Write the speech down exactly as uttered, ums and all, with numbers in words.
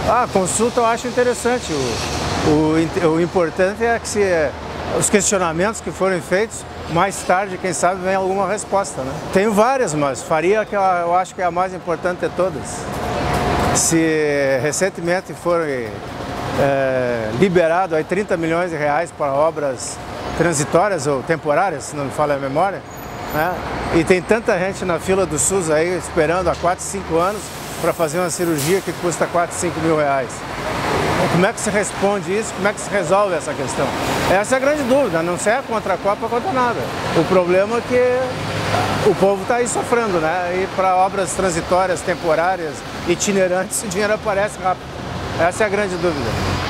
Ah, consulta eu acho interessante. O, o, o importante é que se, os questionamentos que forem feitos, mais tarde, quem sabe, vem alguma resposta, né? Tenho várias, mas faria que eu, eu acho que é a mais importante de todas. Se recentemente foi é, liberado aí trinta milhões de reais para obras transitórias ou temporárias, se não me falha a memória, né? E tem tanta gente na fila do SUS aí esperando há quatro, cinco anos para fazer uma cirurgia que custa quatro, cinco mil reais. Como é que se responde isso? Como é que se resolve essa questão? Essa é a grande dúvida, não serve contra a Copa, contra nada. O problema é que o povo está aí sofrendo, né? E para obras transitórias, temporárias, itinerantes, o dinheiro aparece rápido. Essa é a grande dúvida.